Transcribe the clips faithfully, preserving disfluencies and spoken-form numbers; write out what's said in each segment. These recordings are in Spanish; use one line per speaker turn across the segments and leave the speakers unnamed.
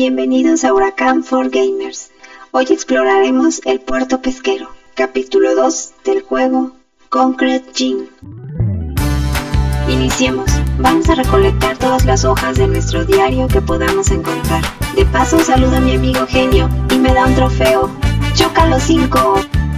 Bienvenidos a Huracán for Gamers. Hoy exploraremos el puerto pesquero, capítulo dos del juego Concrete Gym. Iniciemos. Vamos a recolectar todas las hojas de nuestro diario que podamos encontrar. De paso saludo a mi amigo Genio y me da un trofeo. ¡Choca los cinco!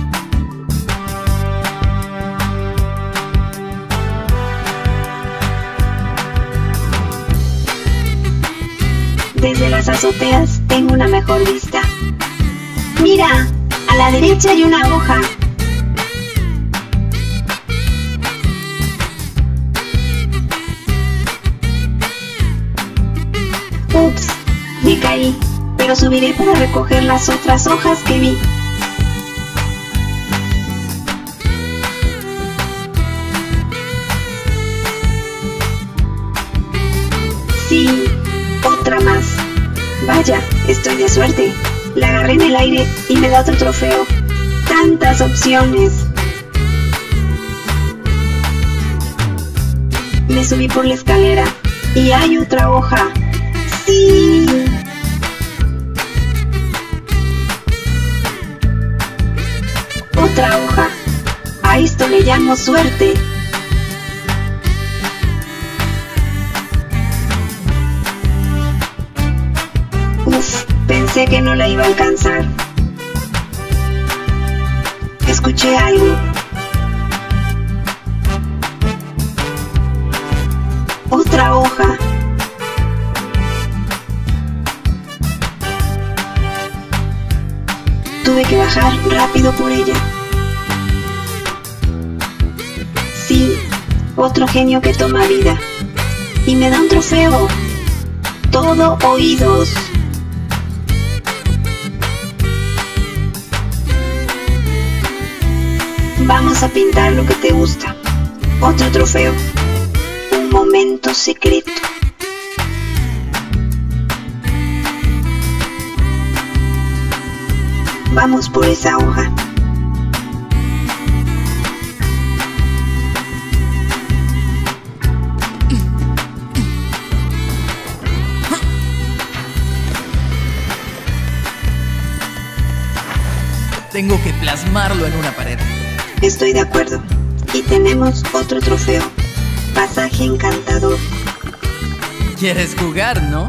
Desde las azoteas tengo una mejor vista. ¡Mira! A la derecha hay una hoja. Ups, me caí, pero subiré para recoger las otras hojas que vi. Sí, otra más. Vaya, estoy de suerte. La agarré en el aire y me da otro trofeo. ¡Tantas opciones! Me subí por la escalera y hay otra hoja. ¡Sí! Otra hoja. A esto le llamo suerte. Uf, pensé que no la iba a alcanzar. Escuché algo. Otra hoja. Tuve que bajar rápido por ella. Sí, otro genio que toma vida. Y me da un trofeo. Todo oídos. Vamos a pintar lo que te gusta. Otro trofeo. Un momento secreto. Vamos por esa hoja.
Tengo que plasmarlo en una pared.
Estoy de acuerdo. Y tenemos otro trofeo. Pasaje encantador.
¿Quieres jugar, no?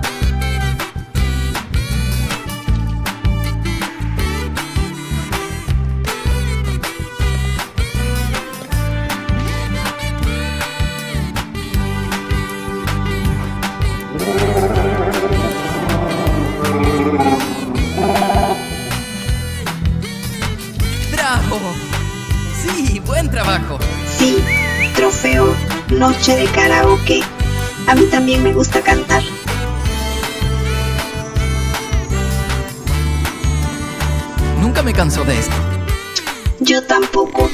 ¡Bravo! Sí, buen trabajo.
Sí, trofeo Noche de Karaoke. A mí también me gusta cantar.
Nunca me canso de esto.
Yo tampoco.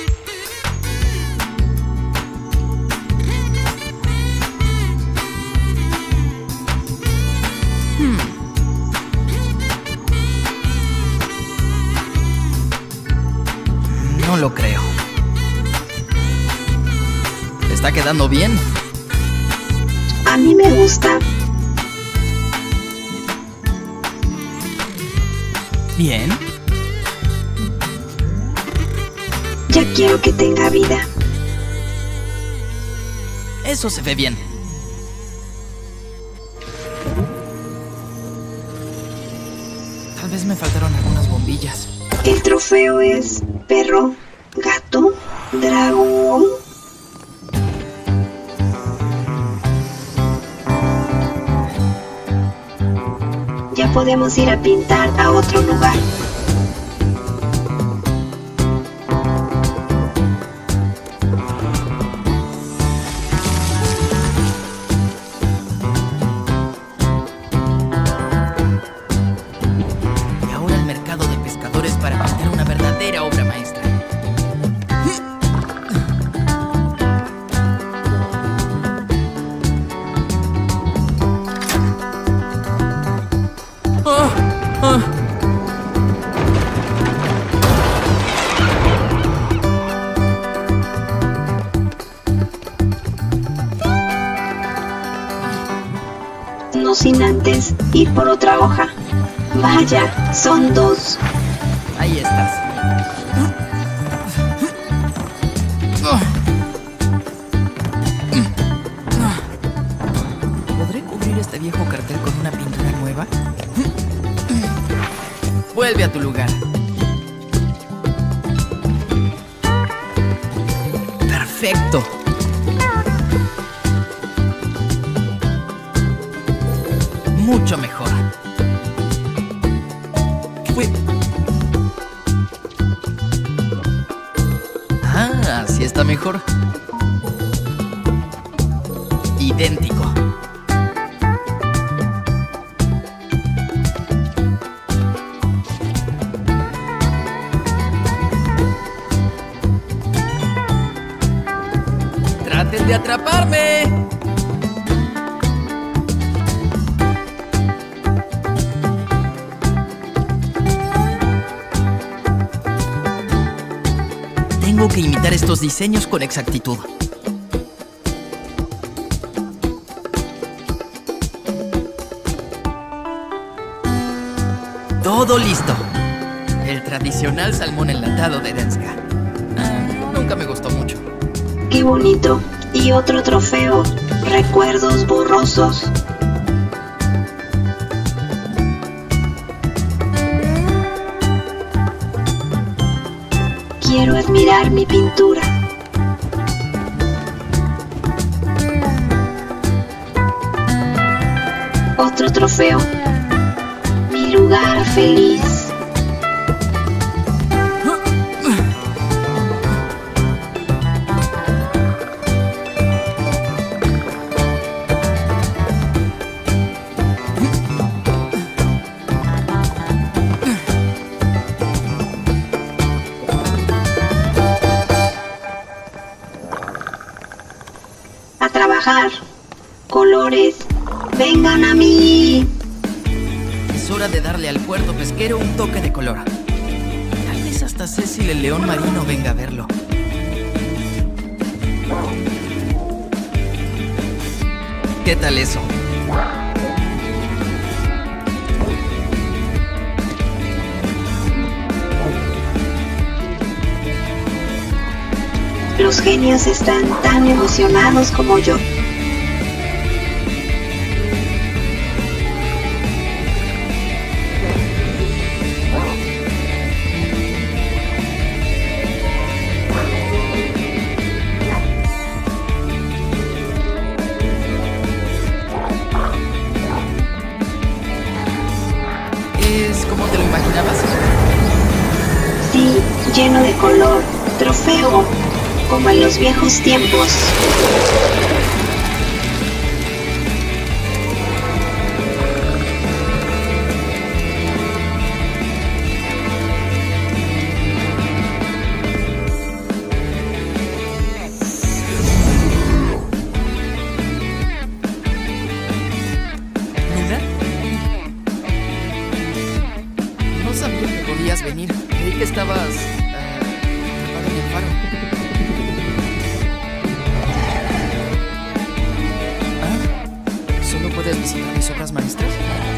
Hmm. No lo creo. ¿Te está quedando bien?
A mí me gusta.
Bien.
Ya quiero que tenga vida.
Eso se ve bien. Tal vez me faltaron algunas bombillas.
El trofeo es perro, gato, dragón. Ya podemos ir a pintar a otro lugar.
Y ahora el mercado de pescadores para pintar una verdadera obra maestra. Oh, oh.
No sin antes ir por otra hoja. Vaya, son dos.
Ahí estás. ¿Podré cubrir este viejo cartel con una pintura nueva? Vuelve a tu lugar. Perfecto. Mucho mejor. ¿Qué fue? Ah, así está mejor. Idéntico. ¡Traten de atraparme! Tengo que imitar estos diseños con exactitud. Todo listo. El tradicional salmón enlatado de Denska. Ah, nunca me gustó mucho.
Qué bonito. Y otro trofeo. Recuerdos borrosos. Quiero admirar mi pintura. Otro trofeo. Mi lugar feliz. A trabajar. Colores, vengan a mí.
Es hora de darle al puerto pesquero un toque de color. Tal vez hasta Cecil el león marino venga a verlo. ¿Qué tal eso?
Los genios están tan emocionados como yo.
¿Es como te lo imaginabas?
Sí, lleno de color, trofeo, como en los viejos tiempos.
¿Luna? No sabía que podías venir. Creí que estabas eh, atrapado en el faro. Ah, ¿solo puedes visitar mis obras maestras?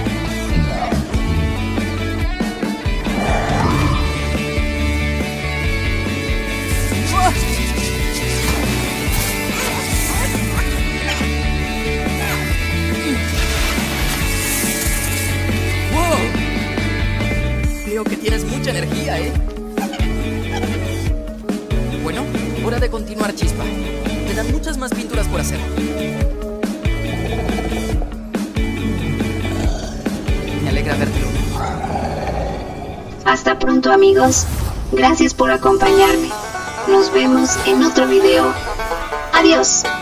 Veo que tienes mucha energía, ¿eh? Bueno, hora de continuar, Chispa. Quedan muchas más pinturas por hacer. Me alegra verte, Luna.
Hasta pronto, amigos. Gracias por acompañarme. Nos vemos en otro video. Adiós.